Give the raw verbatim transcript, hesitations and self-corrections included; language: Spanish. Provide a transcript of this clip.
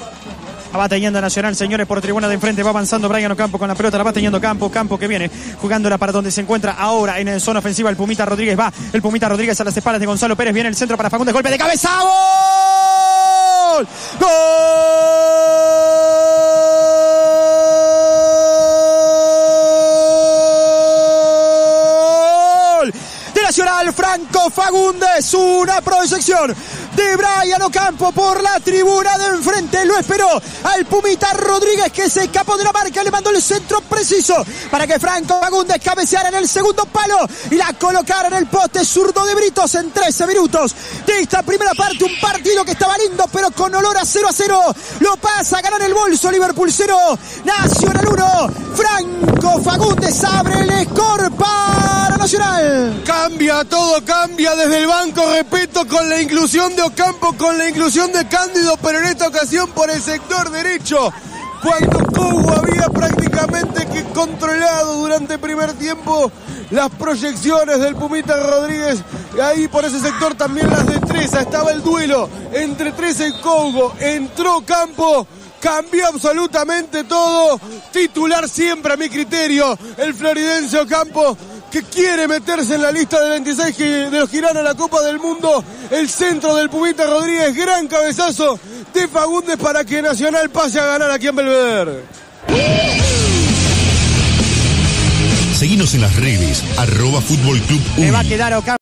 Va teniendo Nacional, señores, por tribuna de enfrente. Va avanzando Brian Ocampo con la pelota. La va teniendo Campo. Campo que viene jugándola para donde se encuentra ahora en zona ofensiva. El Pumita Rodríguez va. El Pumita Rodríguez a las espaldas de Gonzalo Pérez. Viene el centro para Fagundes. Golpe de cabeza. ¡Gol! ¡Gol! De Nacional, Franco Fagundes. Una proyección de Brian Ocampo por la tribuna de enfrente. Lo esperó al Pumita Rodríguez, que se escapó de la marca. Le mandó el centro preciso para que Franco Fagundes cabeceara en el segundo palo y la colocara en el poste zurdo de Britos en trece minutos de esta primera parte. Un partido que estaba lindo, pero con olor a cero a cero. Lo pasa a ganar el bolso. Liverpool cero, Nacional uno. Franco Fagundes abre el score para Nacional. Cambia, todo cambia desde el banco, repito, con la inclusión de Ocampo, con la inclusión de Cándido, pero en esta ocasión por el sector derecho, cuando Cobo había prácticamente que controlado durante el primer tiempo las proyecciones del Pumita Rodríguez, y ahí por ese sector también las de Treza. Estaba el duelo entre Treza y Cobo, entró Campo, cambió absolutamente todo. Titular siempre a mi criterio el floridense Ocampo, que quiere meterse en la lista de veintiséis de los que irán a la Copa del Mundo. El centro del Pumita Rodríguez, gran cabezazo de Fagundes para que Nacional pase a ganar aquí en Belvedere. Seguinos en las redes, arroba Fútbol Club uno. Me va a quedar Ocampo.